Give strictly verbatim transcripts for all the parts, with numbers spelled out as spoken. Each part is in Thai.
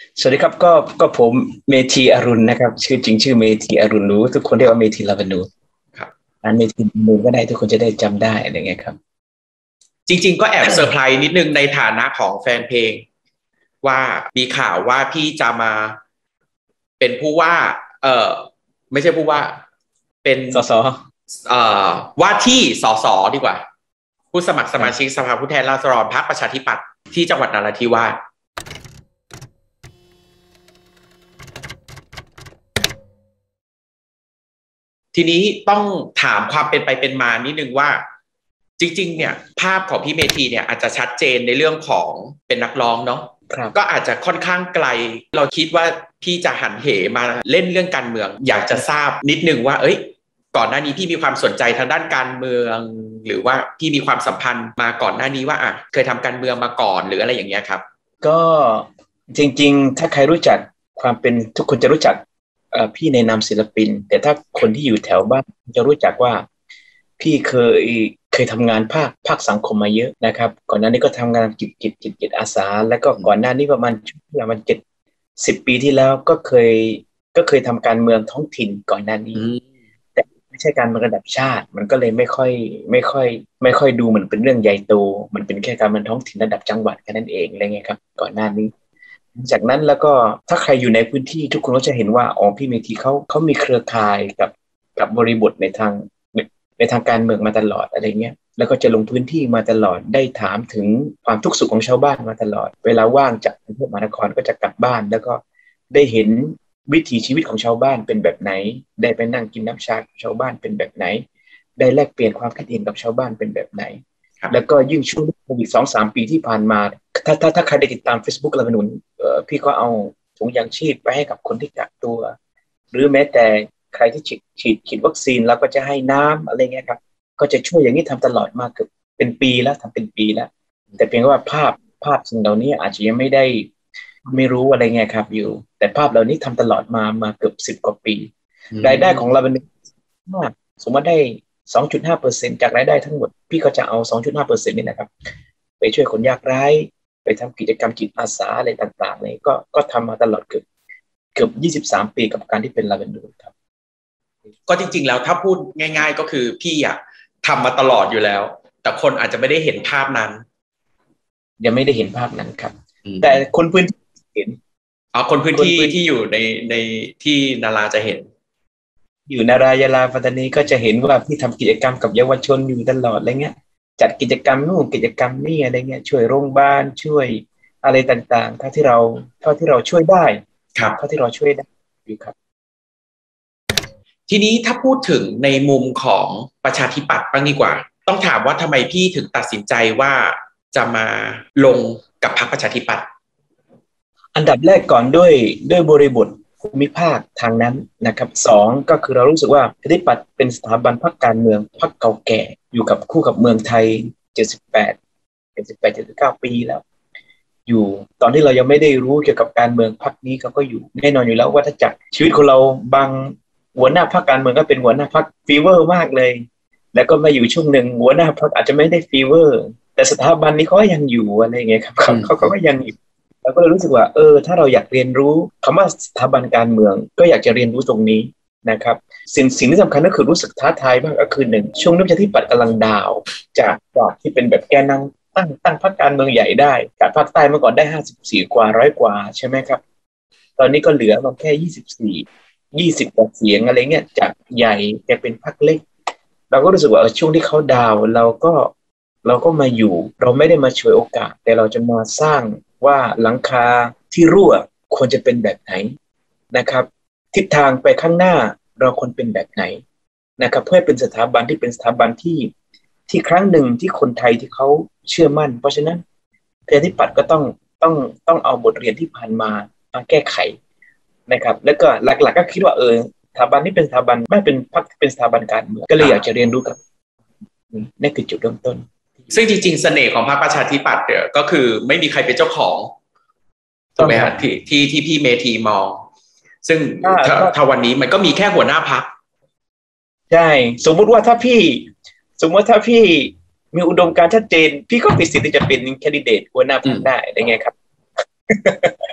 สวัสดีครับก็ก็ผมเมธีอรุณนะครับชื่อจริงชื่อเมธีอรุณรู้ทุกคนเรียกว่าเมธีลาบานูครับอ่านเมธีลาบานูก็ได้ทุกคนจะได้จำได้อะไรเงี้ยครับจริงๆก็แอบเซอร์ไพรส์นิดนึงในฐานะของแฟนเพลงว่ามีข่าวว่าพี่จะมาเป็นผู้ว่าเออไม่ใช่ผู้ว่าเป็นสสเอ่อว่าที่สสดีกว่าผู้สมัครสมาชิกครับสภาผู้แทนราษฎรพรรคประชาธิปัตย์ที่จังหวัดนราธิวาสทีนี้ต้องถามความเป็นไปเป็นมานิดนึงว่าจริงๆเนี่ยภาพของพี่เมธีเนี่ยอาจจะชัดเจนในเรื่องของเป็นนักร้องเนาะครับก็อาจจะค่อนข้างไกลเราคิดว่าพี่จะหันเหมาเล่นเรื่องการเมืองอยากจะทราบนิดนึงว่าเอ้ยก่อนหน้านี้พี่มีความสนใจทางด้านการเมืองหรือว่าพี่มีความสัมพันธ์มาก่อนหน้านี้ว่าอ่ะเคยทำการเมืองมาก่อนหรืออะไรอย่างเงี้ยครับก็จริงๆถ้าใครรู้จักความเป็นทุกคนจะรู้จักเอ่อพี่ในนามศิลปินแต่ถ้าคนที่อยู่แถวบ้านจะรู้จักว่าพี่เคยเคยทำงานภาคภาคสังคมมาเยอะนะครับก่อนหน้านี้ก็ทำงานกิจกิจกิจกิจอาสาแล้วก็ก่อนหน้านี้ประมาณช่วงประมาณเจ็ดสิบปีที่แล้วก็เคยก็เคยทำการเมืองท้องถิ่นก่อนหน้านี้อืมแต่ไม่ใช่การเมืองระดับชาติมันก็เลยไม่ค่อยไม่ค่อยไม่ค่อยดูเหมือนเป็นเรื่องใหญ่โตมันเป็นแค่การเมืองท้องถิ่นระดับจังหวัดแค่นั้นเองอะไรเงี้ยครับก่อนหน้านี้จากนั้นแล้วก็ถ้าใครอยู่ในพื้นที่ทุกคนก็จะเห็นว่าอ๋อพี่เมธีเขาเขามีเครือข่ายกับกับบริบทในทางในทางการเมืองมาตลอดอะไรเงี้ยแล้วก็จะลงพื้นที่มาตลอดได้ถามถึงความทุกข์สุขของชาวบ้านมาตลอดเวลาว่างจากกรุงเทพมหานครก็จะกลับบ้านแล้วก็ได้เห็นวิถีชีวิตของชาวบ้านเป็นแบบไหนได้ไปนั่งกินน้ำชากับชาวบ้านเป็นแบบไหนได้แลกเปลี่ยนความคิดเห็นกับชาวบ้านเป็นแบบไหนแล้วก็ยิ่งช่วงโควิดสองสามปีที่ผ่านมาถ้าถ้าถ้าใครได้ติดตาม Facebook รัฐธรรมนูญเอ่อพี่ก็เอาถุงยางชีพไปให้กับคนที่กักตัวหรือแม้แต่ใครที่ฉีดฉีดฉีดวัคซีนแล้วก็จะให้น้ำอะไรเงี้ยครับก็จะช่วยอย่างนี้ทำตลอดมาเกือบเป็นปีแล้วทำเป็นปีแล้วแต่เพียงว่าภาพภาพสิ่งเหล่านี้อาจจะยังไม่ได้ไม่รู้อะไรเงี้ยครับอยู่แต่ภาพเหล่านี้ทำตลอดมามาเกือบสิบกว่าปีรายได้ของเราเป็นมากสมมติได้สองจุดห้าเปอร์เซ็นต์จากรายได้ทั้งหมดพี่ก็จะเอาสองจุดห้าเปอร์เซ็นต์นี่นะครับไปช่วยคนยากไร้ไปทำกิจกรรมจิตอาสาอะไรต่างๆเลยก็ก็ทำมาตลอดเกือบเกือบยี่สิบสามปีกับการที่เป็นลาเวนดูครับก็จริงๆแล้วถ้าพูดง่ายๆก็คือพี่อะทำมาตลอดอยู่แล้วแต่คนอาจจะไม่ได้เห็นภาพนั้นยังไม่ได้เห็นภาพนั้นครับแต่คนพื้นที่เห็นอ๋อคนพื้นที่ที่อยู่ในในที่นาราจะเห็นอยู่นารายาลาปัตตานีก็จะเห็นว่าพี่ทำกิจกรรมกับเยาวชนอยู่ตลอดอะไรเงี้ยจัดกิจกรรมนู่นกิจกรรมนี่อะไรเงี้ยช่วยโรงพยาบาลช่วยอะไรต่างๆเท่าที่เราเท่าที่เราช่วยได้ครับเท่าที่เราช่วยได้อยู่ครับทีนี้ถ้าพูดถึงในมุมของประชาธิปัตย์บ้างดีกว่าต้องถามว่าทำไมพี่ถึงตัดสินใจว่าจะมาลงกับพรรคประชาธิปัตย์อันดับแรกก่อนด้วยด้วยบริบทภูมิภาคทางนั้นนะครับสองก็คือเรารู้สึกว่าประชาธิปัตย์เป็นสถาบันพรรคการเมืองพรรคเก่าแก่อยู่กับคู่กับเมืองไทยเจ็ดสิบแปดเจ็ดสิบแปดเจ็ดสิบเก้าปีแล้วอยู่ตอนที่เรายังไม่ได้รู้เกี่ยวกับการเมืองพรรคนี้เขาก็อยู่แน่นอนอยู่แล้วว่าถ้าจักรชีวิตของเราบางหัวหน้าพรรคการเมืองก็เป็นหัวหน้าพรรคฟีเวอร์มากเลยแล้วก็มาอยู่ช่วงหนึ่งหัวหน้าพรรคอาจจะไม่ได้ฟีเวอร์แต่สถาบันนี้เขาก็ยังอยู่อะไรอย่างเงี้ยครับเขาเขาก็ยังอยู่แล้วก็เลยรู้สึกว่าเออถ้าเราอยากเรียนรู้คำว่าสถาบันการเมืองก็อยากจะเรียนรู้ตรงนี้นะครับสิ่งสิ่งที่สำคัญก็คือรู้สึกท้าทายมากก็คือหนึ่งช่วงนี้ประชาธิปัตย์กำลังดาวจากจากที่เป็นแบบแกนนำตั้งตั้งพรรคการเมืองใหญ่ได้จากภาคใต้เมื่อก่อนได้ห้าสิบสี่กว่าร้อยกว่าใช่ไหมครับตอนนี้ก็เหลือมาแค่ยี่สิบสี่ยี่สิบกว่าเสียงอะไรเงี้ยจากใหญ่แกเป็นพรรคเล็กเราก็รู้สึกว่าช่วงที่เขาดาวเราก็เราก็มาอยู่เราไม่ได้มาช่วยโอกาสแต่เราจะมาสร้างว่าหลังคาที่รั่วควรจะเป็นแบบไหนนะครับทิศทางไปข้างหน้าเราควรเป็นแบบไหนนะครับเพื่อเป็นสถาบันที่เป็นสถาบันที่ที่ครั้งหนึ่งที่คนไทยที่เขาเชื่อมั่นเพราะฉะนั้นประชาธิปัตย์ก็ต้องต้องต้องเอาบทเรียนที่ผ่านมามาแก้ไขนะครับแล้วก็หลักๆ ก็คิดว่าเออสถาบันนี้เป็นสถาบันไม่เป็นพรรคเป็นสถาบันการเมืองก็เลยอยากจะเรียนรู้กับนี่คือจุดเริ่มต้นซึ่งจริงๆเสน่ห์ของพรรคประชาธิปัตย์เนี่ยก็คือไม่มีใครเป็นเจ้าของถูกไหมฮะที่ที่ที่พี่เมธีมองซึ่งถ้าถ้าวันนี้มันก็มีแค่หัวหน้าพรรคใช่สมมุติว่าถ้าพี่สมมติถ้าพี่มีอุดมการณ์ชัดเจนพี่ก็มีสิทธิ์ที่จะเป็นแคนดิเดตหัวหน้าพรรคได้ได้ไงครับ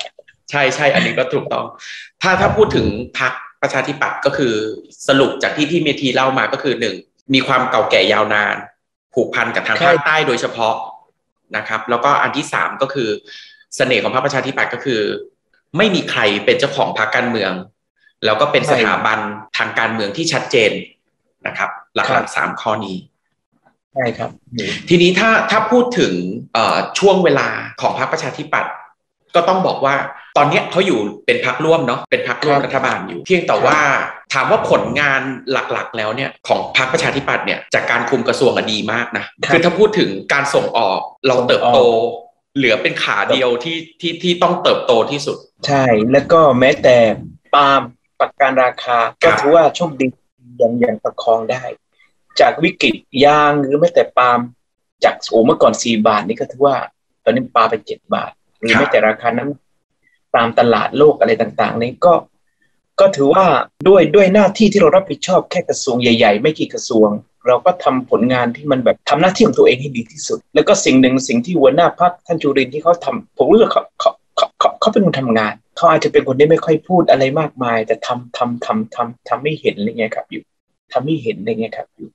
ใช่ใช่อันนี้ก็ถูกต้องถ้าถ้าพูดถึงพรรคประชาธิปัตย์ก็คือสรุปจากที่พี่เมธีเล่ามาก็คือหนึ่งมีความเก่าแก่ยาวนานผูกพันกับทางภาคใต้โดยเฉพาะนะครับแล้วก็อันที่สามก็คือเสน่ห์ของพรรคประชาธิปัตย์ก็คือไม่มีใครเป็นเจ้าของพรรคการเมืองแล้วก็เป็นสถาบันทางการเมืองที่ชัดเจนนะครับหลักๆสามข้อนี้ใช่ครับทีนี้ถ้าถ้าพูดถึงช่วงเวลาของพรรคประชาธิปัตย์ก็ต้องบอกว่าตอนนี้เขาอยู่เป็นพรรคร่วมเนาะเป็นพรรคร่วมรัฐบาลอยู่เพียงแต่ว่าถามว่าผลงานหลักๆแล้วเนี่ยของพรรคประชาธิปัตย์เนี่ยจากการคุมกระทรวงดีมากนะคือถ้าพูดถึงการส่งออกเราเติบโตเหลือเป็นขาเดียวที่ที่ที่ต้องเติบโตที่สุดใช่แล้วก็แม้แต่ปาล์มประกันราคาก็ถือว่าโชคดียังยังประคองได้จากวิกฤตยางหรือแม้แต่ปาล์มจากโอ้เมื่อก่อนสี่บาทนี่ก็ถือว่าตอนนี้ปาไปเจ็ดบาทหรือแม้แต่ราคานั้นตามตลาดโลกอะไรต่างๆนี่ก็ก็ถือว่าด้วยด้วยหน้าที่ที่เรารับผิดชอบแค่กระทรวงใหญ่ๆไม่กี่กระทรวงเราก็ทำผลงานที่มันแบบทำหน้าที่ของตัวเองให้ดีที่สุดแล้วก็สิ่งหนึ่งสิ่งที่หัวหน้าพรรคท่านจุรินทร์ที่เขาทำผมรู้สึกเขาเขาเขาเขาเป็นคนทำงานเขาอาจจะเป็นคนที่ไม่ค่อยพูดอะไรมากมายแต่ทำทำทำทำทำให้เห็นอะไรเงี้ยครับอยู่ทำให้เห็นอะไรเงี้ยครับอยู่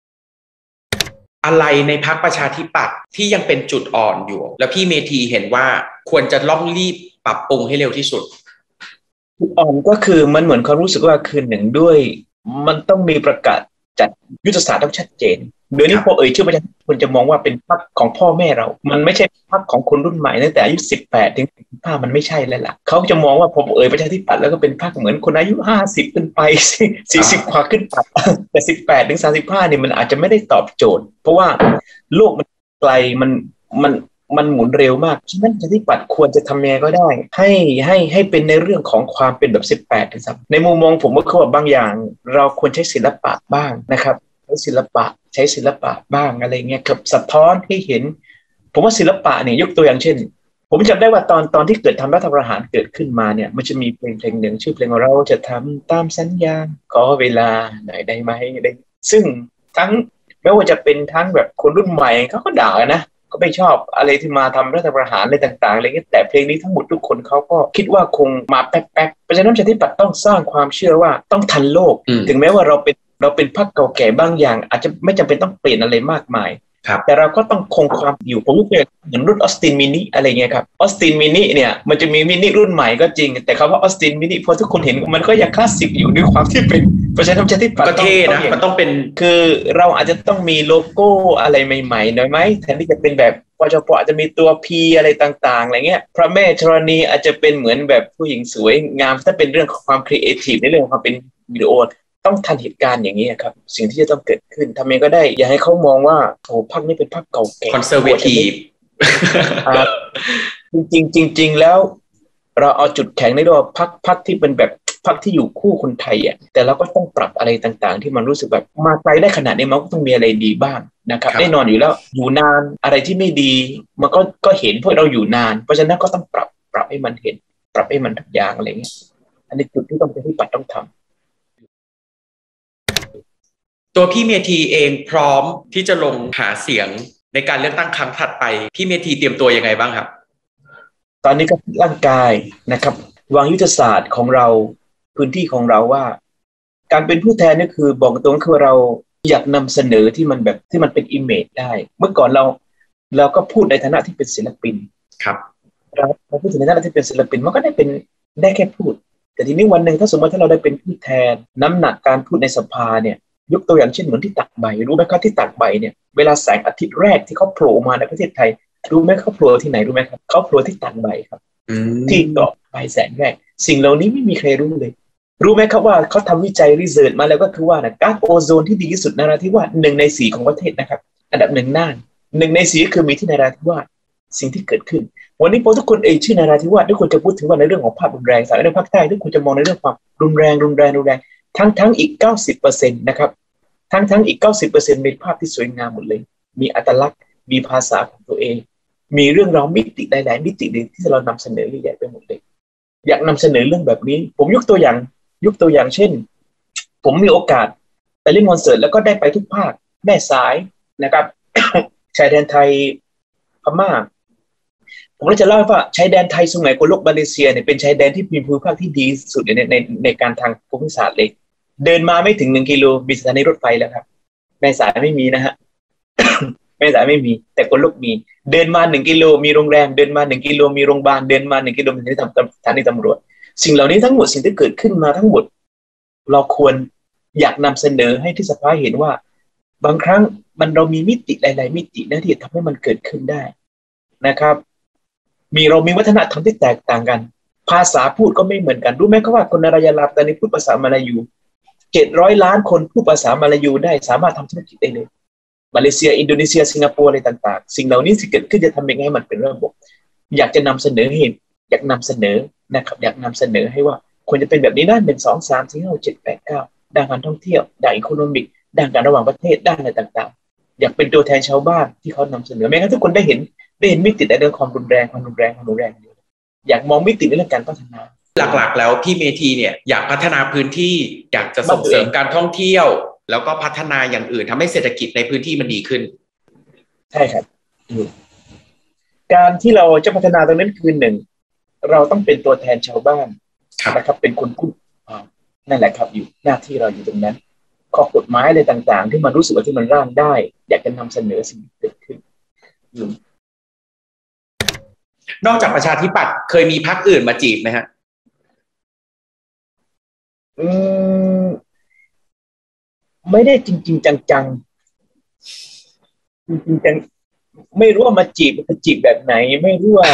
อะไรในพรรคประชาธิปัตย์ที่ยังเป็นจุดอ่อนอยู่แล้วพี่เมธีเห็นว่าควรจะต้องรีบปรับปรุงให้เร็วที่สุดจุดอ่อนก็คือมันเหมือนเขารู้สึกว่าคืนหนึ่งด้วยมันต้องมีประกาศจัดยุทธศาสตร์ต้องชัดเจนเดี๋ยวนี้พอเอ่ยชื่อประชาธิปัตย์คนจะมองว่าเป็นพรรคของพ่อแม่เรามันไม่ใช่พรรคของคนรุ่นใหม่ตั้งแต่อายุสิบแปดถึงสิบห้ามันไม่ใช่แล้วล่ะเขาจะมองว่าผมเอ่ยประชาธิปัตย์แล้วก็เป็นพรรคเหมือนคนอายุห้าสิบขึ้นไปสี่สิบกว่าขึ้นไปแต่สิบแปดถึงสามสิบห้าเนี่ยมันอาจจะไม่ได้ตอบโจทย์เพราะว่าโลกมันไกลมันมันมันหมุนเร็วมากฉะนั้นประชาธิปัตย์ควรจะทำยังไงก็ได้ให้ให้ให้เป็นในเรื่องของความเป็นแบบสิบแปดถึงสามสิบในมุมมองผมก็คือว่าบางอย่างเราควรใช้ศิลปะบ้างนะครับใช้ศิลปะใช้ศิลปะบ้างอะไรเงี้ยกับสะท้อนให้เห็นผมว่าศิลปะเนี่ยยกตัวอย่างเช่นผมจำได้ว่าตอนตอนที่เกิดทำรัฐประหารเกิดขึ้นมาเนี่ยมันจะมีเพลงเพลงหนึ่งชื่อเพลงเราจะทำตามสัญญาขอเวลาหน่อยได้ไหมได้ซึ่งทั้งไม่ว่าจะเป็นทั้งแบบคนรุ่นใหม่เขาก็ด่านะก็ไม่ชอบอะไรที่มาทำรัฐประหารอะไรต่างๆอะไรเงี้ยแต่เพลงนี้ทั้งหมดทุกคนเขาก็คิดว่าคงมาแป๊บๆเพราะฉะนั้นประชาธิปัตย์ต้องสร้างความเชื่อว่าต้องทันโลกถึงแม้ว่าเราเป็นเราเป็นพรรคเก่าแก่บางอย่างอาจจะไม่จำเป็นต้องเปลี่ยนอะไรมากมายแต่เราก็ต้องคงความอยู่ผมก็เหมือนรุ่นออสตินมินิอะไรเงี้ยครับออสตินมินิเนี่ยมันจะมีมินิรุ่นใหม่ก็จริงแต่คำว่าออสตินมินิพอทุกคนเห็นมันก็ยังคลาสสิกอยู่ด้วยความที่เป็นเพราะฉะนั้นประชาธิปัตย์ก็เท่นะมันต้องเป็นคือเราอาจจะต้องมีโลโก้อะไรใหม่ๆหน่อยไหมแทนที่จะเป็นแบบปจปอาจจะมีตัว P อะไรต่างๆอะไรเงี้ยพระแม่ธรณีอาจจะเป็นเหมือนแบบผู้หญิงสวยงามถ้าเป็นเรื่องของความครีเอทีฟในเรื่องของความเป็นวิดีโอต้องทันเหตุการณ์อย่างนี้ครับสิ่งที่จะต้องเกิดขึ้นทำไงก็ได้อย่าให้เขามองว่าโอ้พรรคนี้เป็นพรรคเก่าแก่คอนเซอร์เวทีฟจริงจริงๆแล้วเราเอาจุดแข็งในเรื่องพรรคพรรคที่เป็นแบบพรรคที่อยู่คู่คนไทยอ่ะแต่เราก็ต้องปรับอะไรต่างๆที่มันรู้สึกแบบมาไกลได้ขนาดนี้มันก็ต้องมีอะไรดีบ้างนะครับแน่นอนอยู่แล้วอยู่นานอะไรที่ไม่ดีมันก็ก็เห็นเพราะเราอยู่นานเพราะฉะนั้นก็ต้องปรับปรับให้มันเห็นปรับให้มันทุกอย่างอะไรเงี้ยอันนี้จุดที่ต้องเป็นที่ปัดต้องทำตัวพี่เมธีเองพร้อมที่จะลงหาเสียงในการเลือกตั้งครั้งถัดไปพี่เมธีเตรียมตัวยังไงบ้างครับตอนนี้ก็ร่างกายนะครับวางยุทธศาสตร์ของเราพื้นที่ของเราว่าการเป็นผู้แทนนี่คือบอกตรงคือเราอยากนำเสนอที่มันแบบที่มันเป็นอิมเมจได้เมื่อก่อนเราเราก็พูดในฐานะที่เป็นศิลปินครับเราเราพูดในฐานะที่เป็นศิลปินมันก็ได้เป็นได้แค่พูดแต่ทีนี้วันหนึ่งถ้าสมมติถ้าเราได้เป็นผู้แทนน้ำหนักการพูดในสภาเนี่ยยกตัวอย่างเช่นเหมือนที่ตากใบรู้ไหมครับที่ตากใบเนี่ยเวลาแสงอาทิตย์แรกที่เขาโผล่มาในประเทศไทยรู้ไหมเขาโผล่ที่ไหนรู้ไหมครับเขาโผล่ที่ตากใบครับที่เกาะใบแสงแรกสิ่งเหล่านี้ไม่มีใครรู้เลยรู้ไหมครับว่าเขาทำวิจัยรีเสิร์ชมาแล้วก็คือว่านะก๊าซโอโซนที่ดีที่สุดนราธิวาสหนึ่งในสี่ของประเทศนะครับอันดับหนึ่งน่านหนึ่งในสี่ก็คือมีที่นราธิวาสสิ่งที่เกิดขึ้นวันนี้พอทุกคนเอ่ยชื่อนราธิวาสทุกคนจะพูดถึงว่าในเรื่องของภาพรุนแรงสายในภาคใต้ทุกคนจะมองในเรื่องความรุนแรงรุนแรงรุนแรงทั้งทั้งอีก เก้าสิบเปอร์เซ็นต์ นะครับทั้งทั้งอีก เก้าสิบเปอร์เซ็นต์ เป็นภาพที่สวยงามหมดเลยมีอัตลักษณ์มีภาษาของตัวเองมีเรื่องราวมิติหลายๆมิติที่เรานำเสนอใหญ่ไปหมดเลยอยากนำเสนอเรื่องแบบนี้ผมยกตัวอย่างยกตัวอย่างเช่นผมมีโอกาสไปเล่นคอนเสิร์ตแล้วก็ได้ไปทุกภาคแม่สายนะครับ ชายแดนไทยพม่าผมก็จะเล่าว่าชายแดนไทยสมัยโกลกมาเลเซียเนี่ยเป็นชายแดนที่มีภูมิภาคที่ดีสุดในในในการทางภูมิศาสตร์เลยเดินมาไม่ถึงหนึ่งกิโลมีสถานีรถไฟแล้วครับแม่สายไม่มีนะฮะ แม่สายไม่มีแต่โกลกมีเดินมาหนึ่งกิโลมีโรงแรมเดินมาหนึ่งกิโลมีโรงพยาบาลเดินมาหนึ่งกิโลมีสถานีตำรวจสิ่งเหล่านี้ทั้งหมดสิ่งที่เกิดขึ้นมาทั้งหมดเราควรอยากนำเสนอให้ที่สภาเห็นว่าบางครั้งมันเรามีมิติหลายๆมิตินะที่ทำให้มันเกิดขึ้นได้นะครับมีเรามีวัฒนธรรมที่แตกต่างกันภาษาพูดก็ไม่เหมือนกันรู้ไหมครับว่าคนในรายลาตอนนี้พูดภาษามาลายูเจ็ดร้อยล้านคนพูดภาษามาลายูได้สามารถทำธุรกิจได้เลยมาเลเซียอินโดนีเซียสิงคโปร์อะไรต่างๆสิ่งเหล่านี้ที่เกิดขึ้นจะทำยังไงให้มันเป็นระบบอยากจะนำเสนอเห็นอยากนำเสนอนะครับอยากนำเสนอให้ว่าควรจะเป็นแบบนี้นะหนึ่งสองสามสี่ห้าเจ็ดแปดเก้าด้านการท่องเที่ยวด้านอีโคโนมิกด้านการระหว่างประเทศด้านอะไรต่างๆอยากเป็นตัวแทนชาวบ้านที่เขานำเสนอไม่งั้นทุกคนได้เห็นได้เห็นมิติในเรื่องความรุนแรงความรุนแรงความรุนแรงอยากมองมิติในเรื่องการพัฒนาหลักๆแล้วพี่เมธีเนี่ยอยากพัฒนาพื้นที่อยากจะส่งเสริมการท่องเที่ยวแล้วก็พัฒนาอย่างอื่นทำให้เศรษฐกิจในพื้นที่มันดีขึ้นใช่ครับการที่เราจะพัฒนาตรงนั้นคือหนึ่งเราต้องเป็นตัวแทนชาวบ้านนะครับเป็นคนพูดนั่นแหละครับอยู่หน้าที่เราอยู่ตรงนั้นข้อกฎหมายอะไรต่างๆที่มันรู้สึกว่าที่มันร่างได้อยากจะนำเสนอสิ่งที่เกิดขึ้นนอกจากประชาธิปัตย์เคยมีพรรคอื่นมาจีบไหมฮะอืมไม่ได้จริงๆจังๆจริงๆจังไม่รู้ว่ามาจีบมันจีบแบบไหนไม่รู้ว่า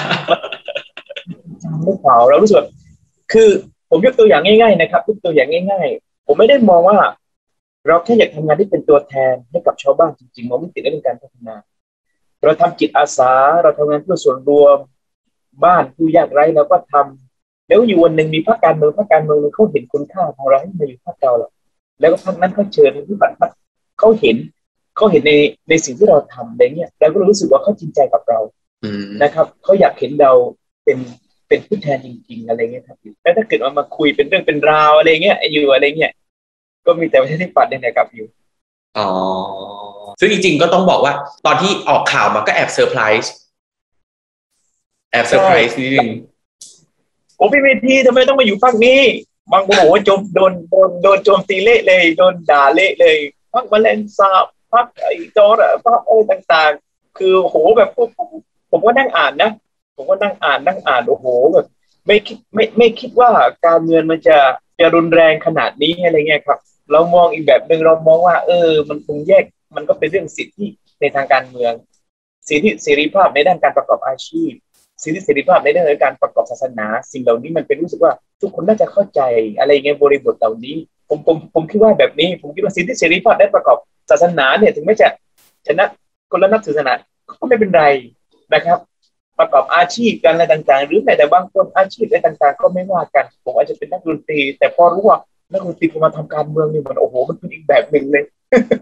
จำไม่เปล่าเรารู้สึกคือผมยกตัวอย่างง่ายๆนะครับยกตัวอย่างง่ายๆผมไม่ได้มองว่าเราแค่อยากทำงานที่เป็นตัวแทนให้กับชาวบ้านจริงๆมองไม่ติดเรื่องการพัฒนาเราทำจิตอาสาเราทำงานเพื่อส่วนรวมบ้านผู้ยากไร้เราก็ทำแล้วอยู่วันหนึ่งมีพรรคการเมืองพรรคการเมืองนึงเขาเห็นคุณค่าของเราให้มาอยู่พรรคเราแล้วแล้วก็พรรคนั้นเขาเชิญที่บัตรเขาเห็นเขาเห็นในในสิ่งที่เราทำอะไรเงี้ยแล้วก็รู้สึกว่าเขาจริงใจกับเรานะครับเขาอยากเห็นเราเป็นเป็นผู้แทนจริงๆอะไรเงี้ยครับแล้วถ้าเกิดว่ามาคุยเป็นเรื่องเป็นราวอะไรเงี้ยอยู่อะไรเงี้ยก็มีแต่ประชาธิปัตย์เนี่ยนะครับอยู่อ๋อซึ่งจริงๆก็ต้องบอกว่าตอนที่ออกข่าวมาก็แอบเซอร์ไพรส์แอบเซอร์ไพรส์นิดนึงโอ้พี่เมธีทำไมต้องมาอยู่ฝั่งนี้บางคนบอกว่าโจมโดนโดนโดนโจมตีเละเลยโดนด่าเละเลยพรรคแมลงสาบพรรคไอ้จอร์พรรคอะไรต่างๆคือโหแบบผมก็นั่งอ่านนะผมก็นั่งอ่านนั่งอ่านโอ้โหแบบไม่คิดไม่ไม่คิดว่าการเมืองมันจะจะรุนแรงขนาดนี้อะไรเงี้ยครับเรามองอีกแบบหนึ่งเรามองว่าเออมันคงแยกมันก็เป็นเรื่องสิทธิในทางการเมืองสิทธิเสรีภาพในด้านการประกอบอาชีพสิทธิเสรีภาพในเรื่องการประกอบศาสนาสิ่งเหล่านี้มันเป็นรู้สึกว่าทุกคนน่าจะเข้าใจอะไรเงี้ยบริบทเหล่านี้ผมผมผมคิดว่าแบบนี้ผมคิดว่าสิทธิเสรีภาพได้ประกอบศาสนาเนี่ยถึงแม้จะชนะคนละนับถือศาสนาก็ไม่เป็นไรนะครับประกอบอาชีพกันอะไรต่างๆหรือแม้แต่บางคนอาชีพอะไรต่างๆก็ไม่ว่ากันผมอาจจะเป็นนักดนตรีแต่พอรู้ว่านักดนตรีพอมาทำการเมืองนี่มันโอ้โหมันเป็นอีกแบบหนึ่งเลย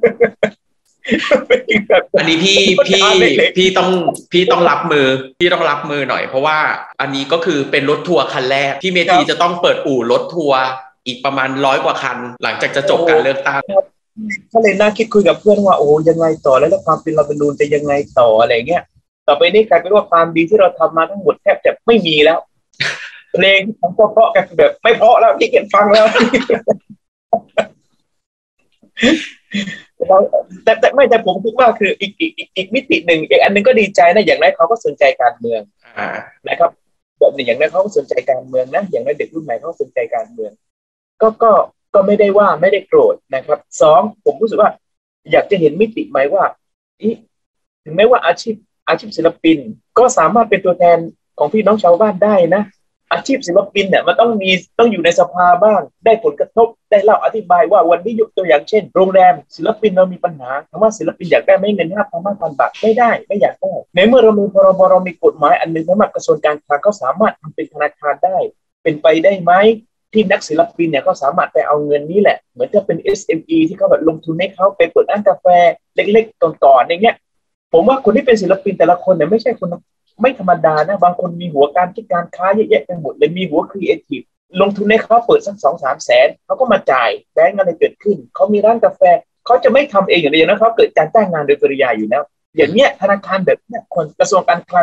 อันนี้พี่พี่พี่ต้องพี่ต้องรับมือพี่ต้องรับมือหน่อยเพราะว่าอันนี้ก็คือเป็นรถทัวร์คันแรกพี่เมธีจะต้องเปิดอู่รถทัวร์อีกประมาณร้อยกว่าคันหลังจากจะจบการเลือกตั้งก็เลยน่าคิดคุยกับเพื่อนว่าโอ้ยังไงต่อแล้วความเป็นเราเป็นนูนจะยังไงต่ออะไรเงี้ยต่อไปนี้กลายเป็นว่าความดีที่เราทำมาทั้งหมดแทบจะไม่มีแล้วเพลงของเพราะกันแบบไม่เพราะแล้วที่เก็บฟังแล้วแต่แต่ไม่แต่ผมคิดว่าคืออีกอีกอีกอีกมิติหนึ่งอีกอันนึงก็ดีใจนะอย่างไรเขาก็สนใจการเมืองนะครับแบบนี้อย่างไรเขาก็สนใจการเมืองนะอย่างไรเด็กรุ่นใหม่เขาสนใจการเมืองก็ก็ก็ไม่ได้ว่าไม่ได้โกรธนะครับสองผมรู้สึกว่าอยากจะเห็นมิติใหม่ว่าถึงแม้ว่าอาชีพอาชีพศิลปินก็สามารถเป็นตัวแทนของพี่น้องชาวบ้านได้นะอาชีพศิลปินเนี่ยมันต้องมีต้องอยู่ในสภาบ้างได้ผลกระทบได้เล่าอธิบายว่าวันนี้ยกตัวอย่างเช่นโรงแรมศิลปินเรามีปัญหาคำว่าศิลปินอยากได้ไม่เงินห้าพันห้าพันบาทไม่ได้ไม่อยากได้ในเมื่อเรามีพรบเรามีกฎหมายอันนึงสามารถกระทรวงการคลังเขาสามารถทำเป็นธนาคารได้เป็นไปได้ไหมที่นักศิลปินเนี่ยเขาสามารถไปเอาเงินนี้แหละเหมือนจะเป็น เอส เอ็ม อี ที่เขาแบบลงทุนให้เขาไปเปิดร้านกาแฟเล็กๆก่อนๆอย่างเงี้ยผมว่าคนที่เป็นศิลปินแต่ละคนเนี่ยไม่ใช่คนไม่ธรรมดานะบางคนมีหัวการคิดการค้าเยอะแยะไปหมดเลยมีหัวครีเอทีฟลงทุนให้เขาเปิดสักสองสามแสนเขาก็มาจ่ายแบงก์อะไรเกิดขึ้นเขามีร้านกาแฟเขาจะไม่ทำเองอย่างเดียวนะเขาเกิดการจ้างงานโดยปริยายอยู่แล้วอย่างเนี้ยธนาคารแบบเนี้ยคนกระทรวงการคลัง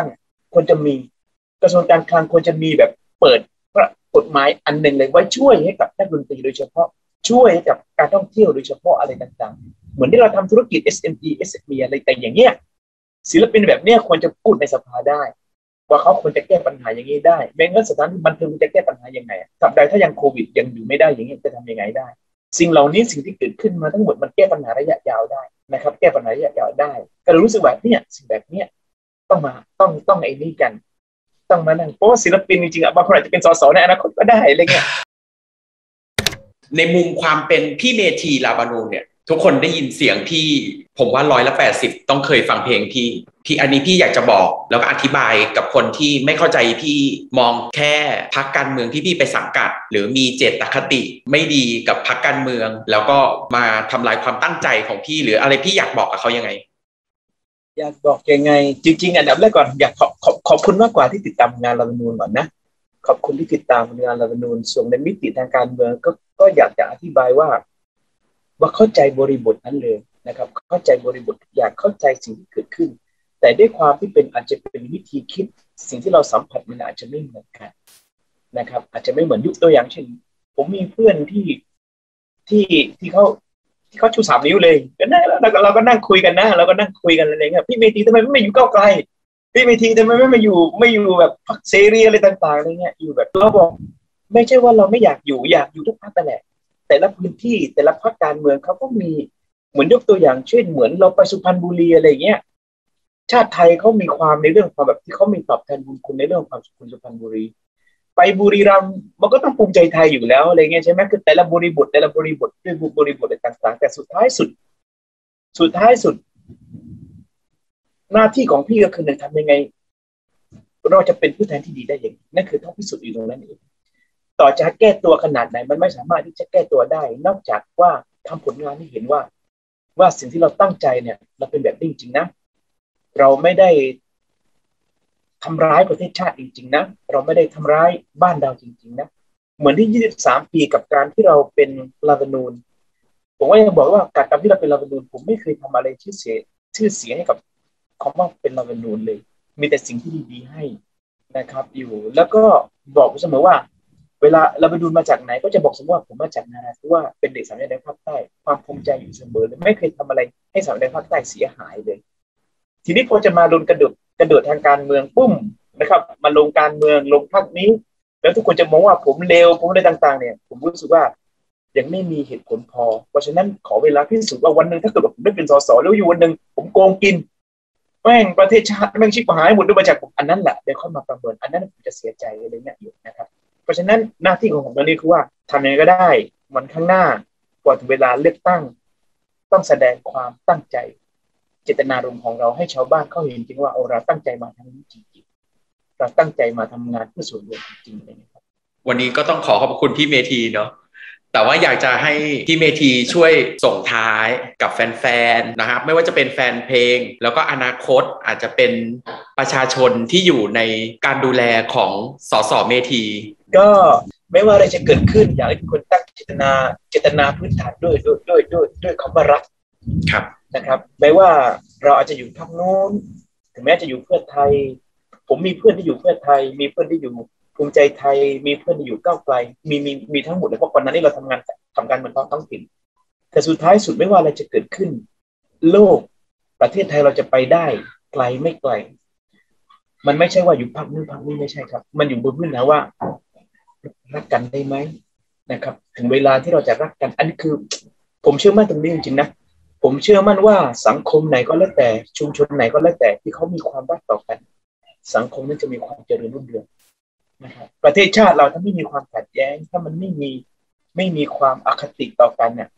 ควรจะมีกระทรวงการคลังควรจะมีแบบเปิดกฎหมายอันหนึ่งเลยไว้ช่วยให้กับนักดนตรีโดยเฉพาะช่วยให้กับการท่องเที่ยวโดยเฉพาะอะไรต่างๆเหมือนที่เราทำธุรกิจ เอส เอ็ม อี เอส เอ็ม อี อะไรแต่อย่างเงี้ยศิลปินแบบเนี้ยควรจะพูดในสภาได้ว่าเขาควรจะแก้ปัญหาอย่างนี้ได้ไม่งั้นสถานบันเทิงจะแก้ปัญหายังไงสัปดาห์ถ้ายังโควิดยังอยู่ไม่ได้อย่างนี้จะทำยังไงได้สิ่งเหล่านี้สิ่งที่เกิดขึ้นมาทั้งหมดมันแก้ปัญหาระยะยาวได้นะครับแก้ปัญหาระยะยาวได้ก็รู้สึกว่าเนี่ยสิ่งแบบเนี้ยต้องมาต้องต้องไอ้นี่กันต้องมานั่งเพราะว่าศิลปินจริงๆบางคนอาจจะเป็นสสในอนาคตก็ได้อะไรเงี้ยในมุมความเป็นพี่เมธีลาบานูนเนี่ยทุกคนได้ยินเสียงพี่ผมว่าร้อยละแปดสิบต้องเคยฟังเพลงพี่พี่อันนี้พี่อยากจะบอกแล้วก็อธิบายกับคนที่ไม่เข้าใจพี่มองแค่พรรคการเมืองที่พี่ไปสังกัดหรือมีเจตคติไม่ดีกับพรรคการเมืองแล้วก็มาทำลายความตั้งใจของพี่หรืออะไรพี่อยากบอกกับเขายังไงอยากบอกยังไงจริงๆอันดับแรกก่อนอยากขอบขอบขอบคุณมากกว่าที่ติดตามงานรัฐธรรมนูญก่อนนะขอบคุณที่ติดตามงานรัฐธรรมนูญส่วนในมิติทางการเมืองก็ก็อยากจะอธิบายว่าว่าเข้าใจบริบทนั้นเลยนะครับเข้าใจบริบทอยากเข้าใจสิ่งที่เกิดขึ้นแต่ด้วยความที่เป็นอาจจะเป็นวิธีคิดสิ่งที่เราสัมผัสมันอาจจะไม่เหมือนกันนะครับอาจจะไม่เหมือนยุคตัวอย่างเช่นผมมีเพื่อนที่ที่ที่เขาที่เขาชูสามนิ้วเลยก็นั่งแล้วเราก็นั่งคุยกันนะเราก็นั่งคุยกันอะไรเงี้ยพี่เมธีทำไมไม่มาอยู่ก้าวไกลพี่เมธีทำไมไม่มาอยู่ไม่อยู่แบบพรรคเสรีอะไรต่างๆอะไรเงี้ยอยู่แบบเราบอกไม่ใช่ว่าเราไม่อยากอยู่อยากอยู่ทุกพรรคนั่นแหละแต่ละพื้นที่แต่ละพรรคการเมืองเขาก็มีเหมือนยกตัวอย่างเช่นเหมือนเราไปสุพรรณบุรีอะไรเงี้ยชาติไทยเขามีความในเรื่องความแบบที่เขามีตอบแทนบุญคุณในเรื่องความสุขสุพรรณบุรีไปบุรีรัมย์มันก็ต้องภูมิใจไทยอยู่แล้วอะไรเงี้ยใช่ไหมคือแต่ละบริบทแต่ละบริบทด้วยบริบทอะไรต่างๆแต่สุดท้ายสุดสุดท้ายสุดหน้าที่ของพี่ก็คือหนึ่งทำยังไงเราจะเป็นผู้แทนที่ดีได้อย่างนั่นคือต้องพิสูจน์อยู่ตรงนั้นเองต่อจะแก้ตัวขนาดไหนมันไม่สามารถที่จะแก้ตัวได้นอกจากว่าทำผลงานให้เห็นว่าว่าสิ่งที่เราตั้งใจเนี่ยเราเป็นแบบนี้จริงๆนะเราไม่ได้ทำร้ายประเทศชาติจริงๆนะเราไม่ได้ทำร้ายบ้านเราจริงๆนะเหมือนที่ยี่สิบสามปีกับการที่เราเป็นรัฐธรรมนูญผมก็ยังบอกว่าการทำที่เราเป็นรัฐธรรมนูญผมไม่เคยทำอะไรชื่อเสียชื่อเสียให้กับคำว่าเป็นรัฐธรรมนูญเลยมีแต่สิ่งที่ดีๆให้นะครับอยู่แล้วก็บอกเสมอว่าเวลารัฐธรรมนูญมาจากไหนก็จะบอกเสมอว่าผมมาจากนาราธิวาสเป็นเด็กสามจังหวัดภาคใต้ความภูมิใจอยู่เสมอเลยไม่เคยทำอะไรให้สามจังหวัดภาคใต้เสียหายเลยทีนี้พอจะมาโดนกระโดดกระโดดทางการเมืองปุ้มนะครับมาลงการเมืองลงพรรคนี้แล้วทุกคนจะมองว่าผมเลวผมอะไรต่างๆเนี่ยผมรู้สึกว่ายังไม่มีเหตุผลพอเพราะฉะนั้นขอเวลาพิสูจน์ว่าวันหนึ่งถ้าเกิดผมได้เป็นสสแล้วอยู่วันหนึ่งผมโกงกินแม่งประเทศชาติแม่งชิบหายหมดด้วยมาจากผมอันนั้นแหละเดี๋ยวค่อยมาประเมินอันนั้นผมจะเสียใจอะไรเงี้ยอยู่นะครับเพราะฉะนั้นหน้าที่ของผมตอนนี้คือว่าทำยังไงก็ได้วันข้างหน้าก่อนถึงเวลาเลือกตั้งต้องแสดงความตั้งใจเจตนารมณ์ของเราให้ชาวบ้านเขาเห็นจริงว่าเราตั้งใจมาทำนี้จริงๆเราตั้งใจมาทำงานเพื่อส่วนรวมจริงๆนะครับวันนี้ก็ต้องขอขอบคุณพี่เมธีเนาะแต่ว่าอยากจะให้พี่เมธีช่วยส่งท้ายกับแฟนๆนะครับไม่ว่าจะเป็นแฟนเพลงแล้วก็อนาคตอาจจะเป็นประชาชนที่อยู่ในการดูแลของสสเมธีก็ไม่ว่าอะไรจะเกิดขึ้นอยากให้ทุกคนตั้งเจตนาเจตนาพื้นฐานด้วยด้วยด้วยด้วยด้วยคำว่ารักครับนะครับไม่ว่าเราอาจจะอยู่พรรคโน้นถึงแม้จะอยู่เพื่อไทยผมมีเพื่อนที่อยู่เพื่อไทยมีเพื่อนที่อยู่ภูมิใจไทยมีเพื่อนที่อยู่ก้าวไกลมีมีมีทั้งหมดเลยเพราะก่อนหน้านี้เราทำงานทำการเมืองท้องถิ่นแต่สุดท้ายสุดไม่ว่าอะไรจะเกิดขึ้นโลกประเทศไทยเราจะไปได้ไกลไม่ไกลมันไม่ใช่ว่าอยู่พรรคนู้นพรรคนี้ไม่ใช่ครับมันอยู่บนพื้นฐานว่ารักกันได้ไหมนะครับถึงเวลาที่เราจะรักกันอันนี้คือผมเชื่อมั่นตรงนี้จริงๆนะผมเชื่อมั่นว่าสังคมไหนก็แล้วแต่ชุมชนไหนก็แล้วแต่ที่เขามีความรักต่อกันสังคมนั้นจะมีความเจริญรุ่งเรืองนะครับประเทศชาติเราถ้าไม่มีความขัดแย้งถ้ามันไม่มีไม่มีความอคติต่อกันเนี่ย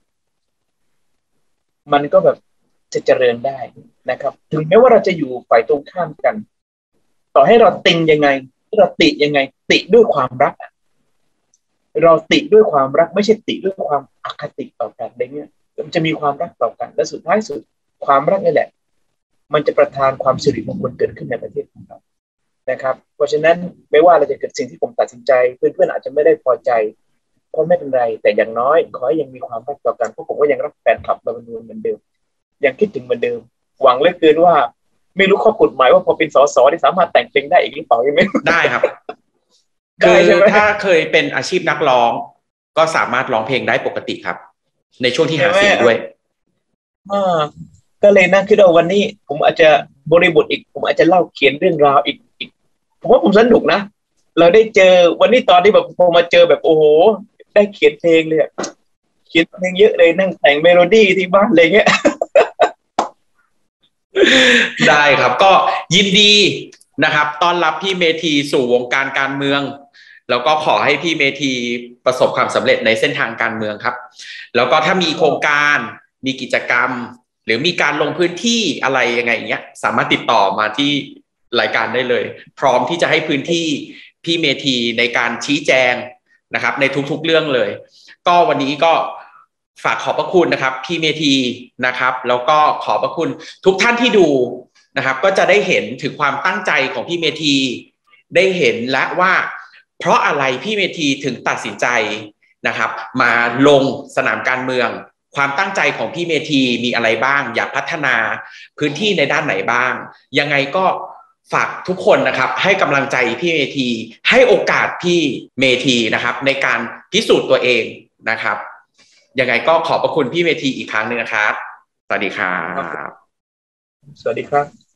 มันก็แบบจะเจริญได้นะครับถึงแม้ว่าเราจะอยู่ฝ่ายตรงข้ามกันต่อให้เราติงยังไงเราติยังไงติด้วยความรักเราติด้วยความรักไม่ใช่ติด้วยความอคติต่อกันอะไรเงี้ยมันจะมีความรักต่อกันและสุดท้ายสุดความรักนี่แหละมันจะประทานความสิริมงคลเกิดขึ้นในประเทศของเรานะครับเพราะฉะนั้นไม่ว่าเราจะเกิดสิ่งที่ผมตัดสินใจเพื่อนๆอาจจะไม่ได้พอใจก็ไม่เป็นไรแต่อย่างน้อยขอให้ยังมีความรักต่อกันเพราะผมก็ยังรักแฟนคลับเราเหมือนเดิมยังคิดถึงเหมือนเดิมหวังเหลือเกินว่าไม่รู้ข้อกฎหมายว่าพอเป็นสสที่สามารถแต่งเพลงได้อีกหรือเปล่ายังไม่ได้ครับได้คือใช่ไหมถ้าเคยเป็นอาชีพนักร้องก็สามารถร้องเพลงได้ปกติครับในช่วงที่ใช่ไหมหาเสียงด้วยอ่าก็เลยนั่งคิดว่าวันนี้ผมอาจจะบริบทอีกผมอาจจะเล่าเขียนเรื่องราวอีกอีกผมว่าผมสนุกนะเราได้เจอวันนี้ตอนที่แบบพอมาเจอแบบโอ้โหได้เขียนเพลงเลยเขียนเพลงเยอะเลยนั่งแต่งเมโลดี้ที่บ้านอะไรเงี้ยได้ครับก็ยินดีนะครับต้อนรับพี่เมธีสู่วงการการเมืองแล้วก็ขอให้พี่เมธีประสบความสำเร็จในเส้นทางการเมืองครับแล้วก็ถ้ามีโครงการมีกิจกรรมหรือมีการลงพื้นที่อะไรยังไงอย่างเงี้ยสามารถติดต่อมาที่รายการได้เลยพร้อมที่จะให้พื้นที่พี่เมธีในการชี้แจงนะครับในทุกๆเรื่องเลยก็วันนี้ก็ฝากขอบพระคุณนะครับพี่เมธีนะครับแล้วก็ขอบพระคุณทุกท่านที่ดูนะครับก็จะได้เห็นถึงความตั้งใจของพี่เมธีได้เห็นและว่าเพราะอะไรพี่เมธีถึงตัดสินใจนะครับมาลงสนามการเมืองความตั้งใจของพี่เมธีมีอะไรบ้างอยากพัฒนาพื้นที่ในด้านไหนบ้างยังไงก็ฝากทุกคนนะครับให้กำลังใจพี่เมธีให้โอกาสพี่เมธีนะครับในการพิสูจน์ตัวเองนะครับยังไงก็ขอบพระคุณพี่เมธีอีกครั้งหนึ่งนะครับสวัสดีครับสวัสดีครับ